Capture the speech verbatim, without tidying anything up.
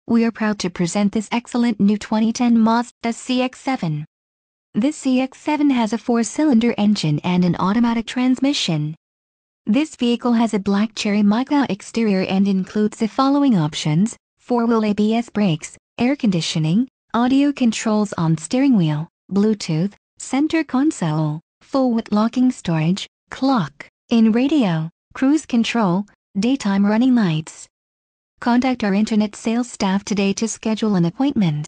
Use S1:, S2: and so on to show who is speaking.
S1: We are proud to present this excellent new twenty ten Mazda C X seven. This C X seven has a four-cylinder engine and an automatic transmission. This vehicle has a black cherry mica exterior and includes the following options: four-wheel A B S brakes, air conditioning, audio controls on steering wheel, Bluetooth, center console, full-width locking storage, clock, in radio, cruise control, daytime running lights. Contact our internet sales staff today to schedule an appointment.